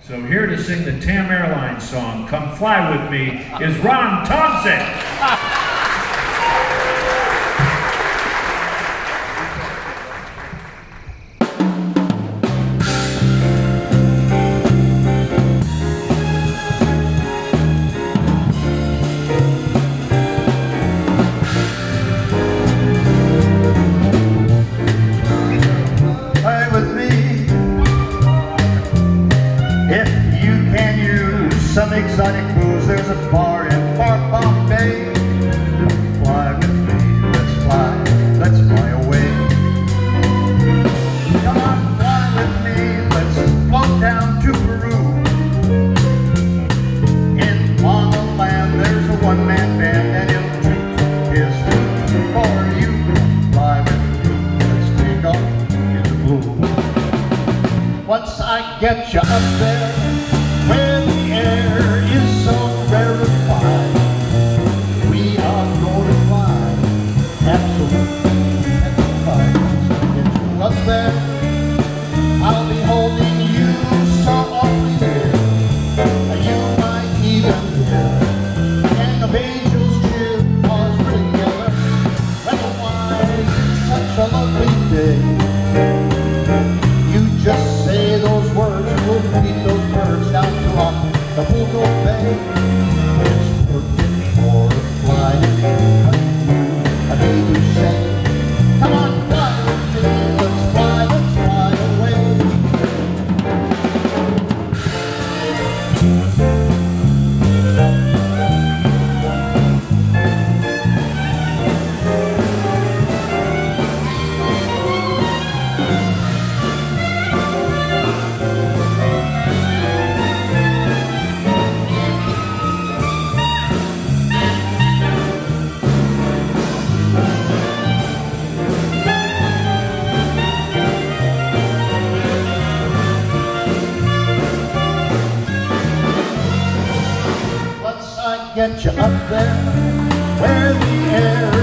So here to sing the TAM Airlines song, Come Fly With Me, is Ron Thompson. Some exotic booze, there's a bar in far Bombay. Fly with me, let's fly away. Come on, fly with me, let's float down to Peru. In Lava Land, there's a one-man band and he'll toot his flute for you. Fly with me, let's take off in the blue. Once I get you up there, where the air is so rarefied, we are going to fly, absolutely petrified. Get you up there, I'll be holding you so awfully dear. You might even hear gang of angels cheer, 'cause we're together. Otherwise, it's such a lovely day. You just say those words and we'll feed those birds down to the Bugle Bay. It's perfect for a flight. I hear you say, come on, fly with me, let's fly away. Get you up there where the air